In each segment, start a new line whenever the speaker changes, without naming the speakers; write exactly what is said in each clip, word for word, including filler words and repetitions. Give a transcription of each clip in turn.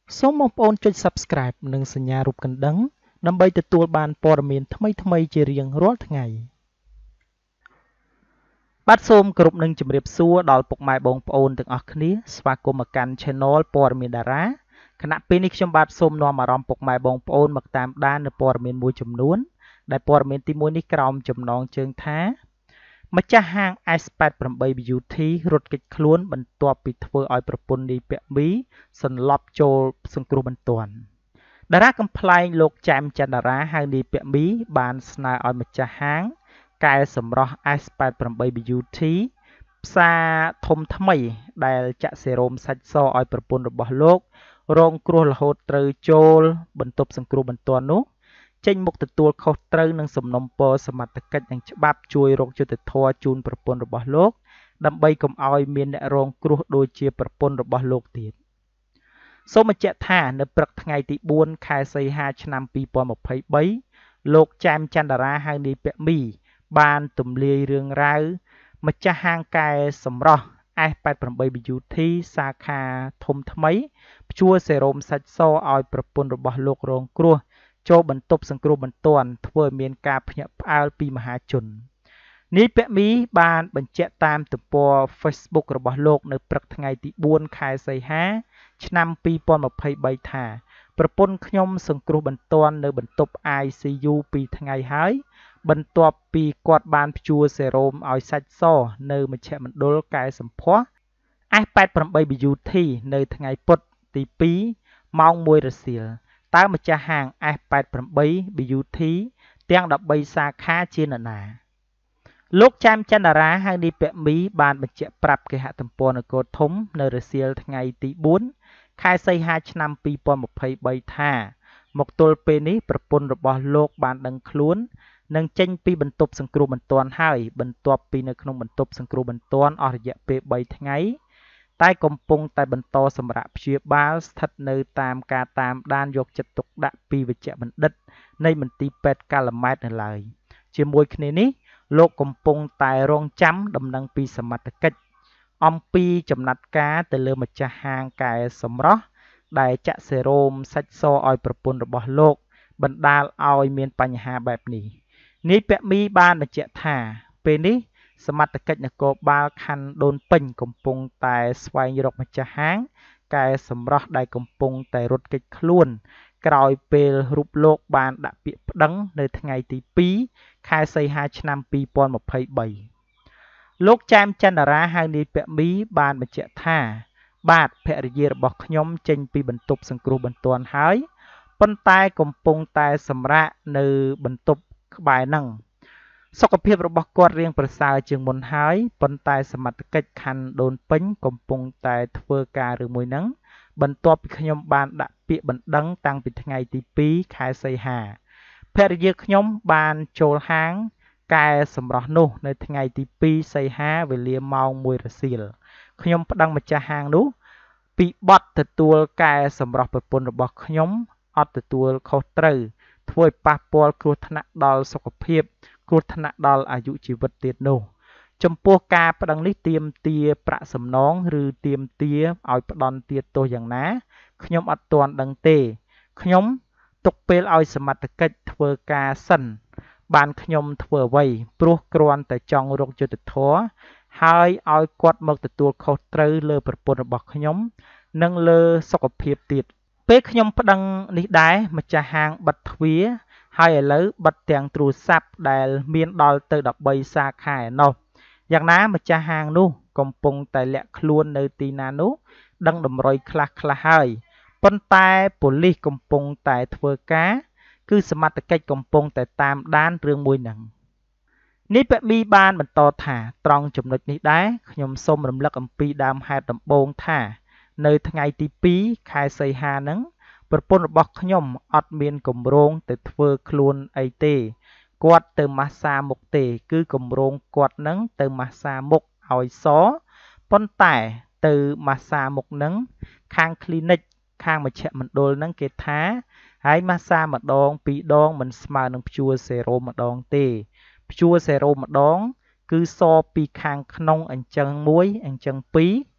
សូមបងប្អូនចុច Subscribe និងសញ្ញារូបកណ្ដឹងដើម្បីទទួលបានព័ត៌មានថ្មីៗជារៀងរាល់ថ្ងៃបាទសូមគោរពនឹងជម្រាបសួរដល់ពុកម៉ែបងប្អូនទាំងអស់គ្នាស្វាគមន៍មកកាន់ Channel ព័ត៌មានតារាគណៈពេលនេះខ្ញុំបាទសូមនាំអារម្មណ៍ពុកម៉ែបងប្អូនមកតាមដាននៅព័ត៌មានមួយចំនួនដែលព័ត៌មានទីមួយនេះក្រោមចំណងជើងថាម្ចាស់ហាង เอส แปดแปด Beauty រត់គេចខ្លួនបន្ទាប់ពីធ្វើឲ្យប្រពន្ធនាយពាក់មីសន្លប់ចូលសង្គ្រោះបន្ទាន់តារាកំ pl ែងលោកចាមច័ន្ទរាហៅនាយពាក់មីបានស្នើឲ្យម្ចាស់ហាងកែសម្រស់ เอส แปดแปด Beauty ផ្សារធំថ្មីដែលចាក់សេរ៉ូមសាច់សឲ្យប្រពន្ធរបស់លោករងគ្រោះរហូតត្រូវចូលបន្ទប់សង្គ្រោះបន្ទាន់នោះចេញមុខទទួលខុសត្រូវនឹងសំណុំពរសមត្ថកិច្ចនិងច្បាប់ជួយរកយុត្តិធម៌ជូនប្រពន្ធរបស់លោកដើម្បីកុំឲ្យមានអ្នករងគ្រោះដូចជាប្រពន្ធរបស់លោកទៀតសូមបញ្ជាក់ថានៅព្រឹកថ្ងៃទីបួនខែសីហាឆ្នាំពីរពាន់ម្ភៃបីលោកចាមច័ន្ទរាហៅនាយពាក់មីបានទម្លាយរឿងរ៉ាវម្ចាស់ហាងកែសម្រស់ เอส แปดแปด Beauty សាខាធំថ្មីព្យួរសេរ៉ូមសាច់សឲ្យប្រពន្ធរបស់លោករងគ្រោះចូលបន្ទប់សង្គ្រោះបន្ទាន់ធ្វើឲ្យមានការភ្ញាក់ផ្អើលពីមហាជននាយពាក់មីបានបញ្ជាក់តាមទំព័រ Facebook របស់លោកនៅព្រឹកថ្ងៃទីបួនខែសីហាឆ្នាំពីរពាន់ម្ភៃបីថាប្រពន្ធខ្ញុំសង្គ្រោះបន្ទាន់នៅបន្ទប់ ไอ ซี ยู ពីរថ្ងៃហើយបន្ទាប់ពីគាត់បានព្យួរសេរ៉ូមឲ្យសាច់សនៅមជ្ឈមណ្ឌលកែសម្ផស្ស เอส แปดแปด Beauty នៅថ្ងៃពុធទីពីរម៉ោងមួយរសៀលតើម្ចាស់ហាង เอส แปดแปด Beauty ទាំងដប់បីសាខាជានរណាលោកចាមច័ន្ទរាហៅនាយពាក់មីបានបញ្ជាក់ប្រាប់គេហទំព័រនគរធំនៅរសៀលថ្ងៃទីបួនខែសីហាឆ្នាំពីរពាន់ម្ភៃបីថាមកទល់ពេលនេះប្រពន្ធរបស់លោកបានដឹងខ្លួននិងចេញពីបន្ទប់សង្គ្រោះបន្ទាន់ហើយបន្ទាប់ពីនៅក្នុងបន្ទប់សង្គ្រោះបន្ទាន់អស់រយៈពេលបីថ្ងៃតែកំពុងតែបន្តសម្រាកព្យាបាលស្ថិតនៅតាមការតាមដានយកចិត្តទុកដាក់ពីវេជ្ជបណ្ឌិតនៃមន្ទីរពេទ្យកាល់ម៉ែតនៅឡើយជាមួយគ្នានេះលោកកំពុងតែរងចាំដំណឹងពីសមត្ថកិច្ចអំពីចំណាត់ការទៅលើម្ចាស់ហាងកែសម្រស់ដែលចាក់សេរ៉ូមសាច់សឲ្យប្រពន្ធរបស់លោកបណ្ដាលឲ្យមានបញ្ហាបែបនេះនាយពាក់មីបានបញ្ជាក់ថាពេលនេះសមត្ថកិច្ចនគរបាលខណ្ឌដូនពេញកំពុងតែស្វែងរកម្ចាស់ហាងកែសម្រស់ដែលកំពុងតែរត់គេចខ្លួនក្រោយពេលរូបលោកបានដាក់ពាក្យប្តឹងនៅថ្ងៃទីពីរខែសីហាឆ្នាំពីរពាន់ម្ភៃបីលោកចាមច័ន្ទរាហៅនាយពាក់មីបានបញ្ជាក់ថាបាទភរិយារបស់ខ្ញុំចេញពីបន្ទប់សង្គ្រោះបន្ទាន់ហើយប៉ុន្តែកំពុងតែសម្រាកនៅបន្ទប់ក្បែរហ្នឹងសុខភាពរបស់គាត់រៀងប្រសើរជាងមុនហើយប៉ុន្តែសមត្ថកិច្ចខណ្ឌដូនពេញកំពុងតែធ្វើការរឿងមួយហ្នឹងបន្ទាប់ពីខ្ញុំបានដាក់ពាក្យបណ្ដឹងតាំងពីថ្ងៃទីពីរខែសីហាភរិយាខ្ញុំបានចូលហាងកែសម្រស់នោះនៅថ្ងៃទីពីរសីហាវេលាម៉ោងមួយរសៀលខ្ញុំប្តឹងម្ចាស់ហាងនោះពីបទទទួលកែសម្រស់ប្រពន្ធរបស់ខ្ញុំអត់ទទួលខុសត្រូវធ្វើឲ្យប៉ះពាល់គ្រោះថ្នាក់ដល់សុខភាពគ្រោះថ្នាក់ដល់អាយុជីវិតទៀតនោះចំពោះការប្តឹងនេះទាមទារប្រាក់សំណងឬទាមទារឲ្យផ្ដន់ទាទោសយ៉ាងណាខ្ញុំអត់ទាន់ដឹងទេខ្ញុំទុកពេលឲ្យសមត្ថកិច្ចធ្វើការសិនបានខ្ញុំធ្វើអ្វីព្រោះគ្រាន់តែចង់រកយុត្តិធម៌ហើយឲ្យគាត់មកទទួលខុសត្រូវលើប្រពន្ធរបស់ខ្ញុំនិងលើសុខភាពទៀតពេលខ្ញុំប្តឹងនេះដែរម្ចាស់ហាងបិទទ្វារហើយឥឡូវបិទទាំងទូរស័ព្ទដែលមានដល់ទៅដប់បីសាខាឯណោះយ៉ាងណាម្ចាស់ហាងនោះកំពុងតែលាក់ខ្លួននៅទីណានោះដឹងតម្រុយខ្លះខ្លះហើយប៉ុន្តែប៉ូលីសកំពុងតែធ្វើការគឺសមត្ថកិច្ចកំពុងតែតាមដានរឿងមួយហ្នឹងនាយពាក់មីបានបន្តថាត្រង់ចំណុចនេះដែរខ្ញុំសូមរំលឹកអំពីដើមហេតុដំបូងថានៅថ្ងៃទីពីរខែសីហាហ្នឹងប្រពន្ធរបស់ខ្ញុំអត់មានគម្រោងទៅធ្វើខ្លួនអីទេគាត់ទៅម៉ាស្សាមុខទេគឺគម្រោងគាត់នឹងទៅម៉ាស្សាមុខឲ្យសប៉ុន្តែទៅម៉ាស្សាមុខនឹងខាង clinic ខាងមជ្ឈមណ្ឌលនឹងគេថាហើយម៉ាស្សាម្ដងពីរដងមិនស្មើនឹងព្យួរសេរ៉ូមម្ដងទេព្យួរសេរ៉ូមម្ដងគឺសពីខាងក្នុងអញ្ចឹងមួយអញ្ចឹងពីរ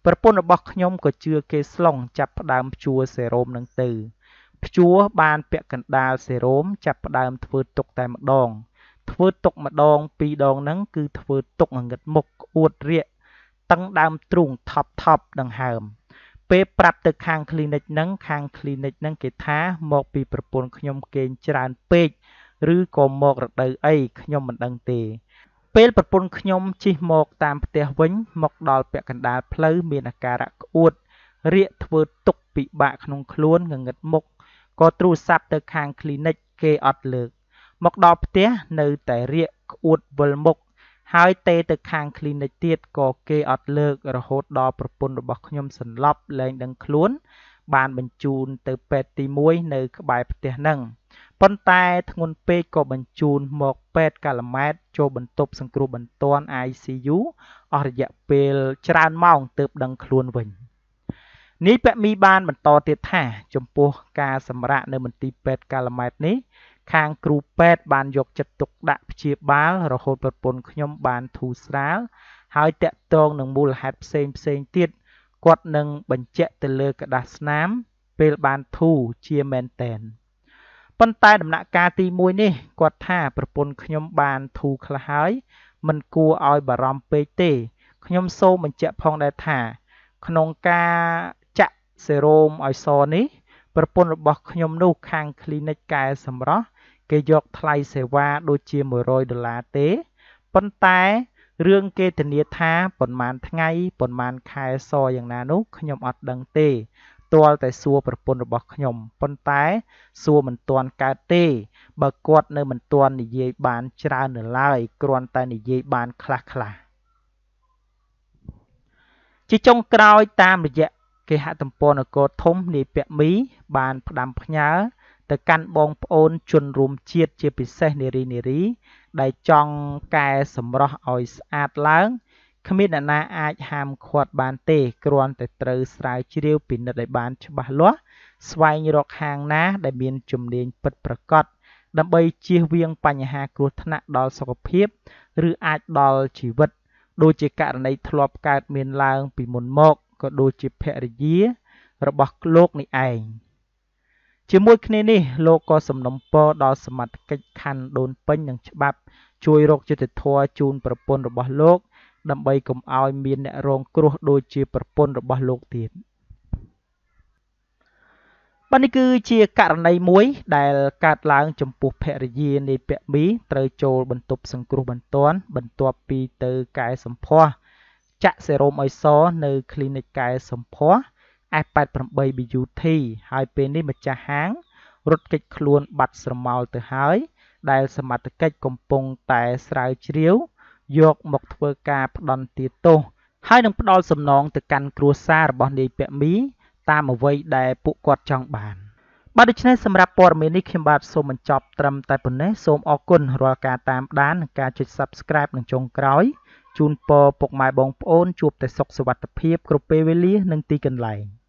ប្រពន្ធរបស់ខ្ញុំក៏ជឿគេស្លុងចាប់ផ្ដើមព្យួរសេរ៉ូមនឹងទៅព្យួរបានពាក់កណ្ដាលសេរ៉ូមចាប់ផ្ដើមធ្វើទុកតែម្ដងធ្វើទុកម្ដងពីរដងហ្នឹងគឺធ្វើទុកងងឹតមុខក្អួតរាកតឹងដើមទ្រូងថប់ថប់ដង្ហើមពេលប្រាប់ទៅខាង clinic ហ្នឹងខាង clinic ហ្នឹងគេថាមកពីប្រពន្ធខ្ញុំគេងច្រើនពេកឬក៏មករដូវអីខ្ញុំមិនដឹងទេពេលប្រពន្ធខ្ញុំជិះមកតាមផ្ទះវិញមកដល់ពាក់កណ្ដាលផ្លូវមានអាការៈក្អួតរាកធ្វើទុកពិបាកក្នុងខ្លួនងងឹតមុខក៏ទូរស័ព្ទទៅខាង clinic គេអត់លើកមកដល់ផ្ទះនៅតែរាកក្អួតវិលមុខហើយទេទៅខាង clinic ទៀតក៏គេអត់លើករហូតដល់ប្រពន្ធរបស់ខ្ញុំសន្លប់លែងដឹងខ្លួនបានបញ្ជូនទៅពេទ្យទីមួយនៅក្បែរផ្ទះហ្នឹងប៉ុន្តែធ្ងន់ពេកក៏បញ្ជូនមកពេទ្យកាឡាម៉ែតចូលបន្ទប់សង្គ្រោះបន្ទាន់ I C U អស់រយៈពេលច្រើនម៉ោងទើបដឹងខ្លួនវិញនាយពាក់មីបានបន្តទៀតថាចំពោះការសម្រាកនៅមន្ទីរពេទ្យកាឡាម៉ែតនេះខាងគ្រូពេទ្យបានយកចិត្តទុកដាក់ព្យាបាលរហូតប្រពន្ធខ្ញុំបានធូរស្រាលហើយតាក់ទងនឹងមូលហេតុផ្សេងផ្សេងទៀតគាត់នឹងបញ្ជាក់ទៅលើกระดาษស្នាមពេលបានធូរជាមែនតែនប៉ុន្តែដំណាក់កាលទីមួយនេះគាត់ថាប្រពន្ធខ្ញុំបានធូរខ្លះហើយមិនគួរឲ្យបារម្ភពេកទេខ្ញុំសូមបញ្ជាក់ផងដែរថាក្នុងការចាក់សេរ៉ូមឲ្យសនេះប្រពន្ធរបស់ខ្ញុំនោះខាង clinic កែសម្រស់គេយកថ្លៃសេវាដូចជាមួយរយដុល្លារទេប៉ុន្តែរឿងគេធានាថាប៉ុន្មានថ្ងៃប៉ុន្មានខែសយ៉ាងណានោះខ្ញុំអត់ដឹងទេទាល់តែសួរប្រពន្ធរបស់ខ្ញុំប៉ុន្តែសួរមិនទាន់កើតទេបើគាត់នៅមិនទាន់និយាយបានច្រើននៅឡើយគ្រាន់តែនិយាយបានខ្លះខ្លះជាចុងក្រោយតាមរយៈគេហទំព័រនគរធំនាយពាក់មីបានផ្ដាំផ្ញើទៅកាន់បងប្អូនជនរួមជាតិជាពិសេសនារីនារីដែលចង់កែសម្រស់ឲ្យស្អាតឡើងគ្មានអ្នកណាអាចហាមឃាត់បានទេគ្រាន់តែត្រូវស្រាវជ្រាវពិនិត្យឲ្យបានច្បាស់លាស់ស្វែងរកហាងណាដែលមានជំនាញពិតប្រាកដដើម្បីជៀសវាងបញ្ហាគ្រោះថ្នាក់ដល់សុខភាពឬអាចដល់ជីវិតដូចជាករណីធ្លាប់កើតមានឡើងពីមុនមកក៏ដូចជាភរិយារបស់លោកនេះឯងជាមួយគ្នានេះលោកក៏សំណូមពរដល់សមត្ថកិច្ចខណ្ឌដូនពេញនិងច្បាប់ជួយរកយុត្តិធម៌ជូនប្រពន្ធរបស់លោកដើម្បីកុំឲ្យមានអ្នករងគ្រោះដូចជាប្រពន្ធរបស់លោកទៀតបាទនេះគឺជាករណីមួយដែលកើតឡើងចំពោះភរិយានាយពាក់មីត្រូវចូលបន្ទប់សង្គ្រោះបន្ទាន់បន្ទាប់ពីទៅកែសម្ផស្សចាក់សេរ៉ូមឲ្យសនៅ clinic កែសម្ផស្ស F แปดสิบแปด Beauty ហើយពេលនេះម្ចាស់ហាងរត់គេចខ្លួនបាត់ស្រមោលទៅហើយដែលសមត្ថកិច្ចកំពុងតែស្រាវជ្រាវយកមកធ្វើការផ្ដន្ទាទោសហើយនឹងផ្ដល់សំណងទៅកាន់គ្រួសាររបស់នាយពាក់មីតាមអ្វីដែលពួកគាត់ចង់បានបាទដូច្នេះសម្រាប់ព័ត៌មាននេះខ្ញុំបាទសូមបញ្ចប់ត្រឹមតែប៉ុណ្ណេះសូមអរគុណរាល់ការតាមដាននិងការចុច Subscribe នឹងចុងក្រោយជូនពរពុកម៉ែបងប្អូនជួបតែសុខសុវត្ថិភាពគ្រប់ពេលវេលានិងទីកន្លែង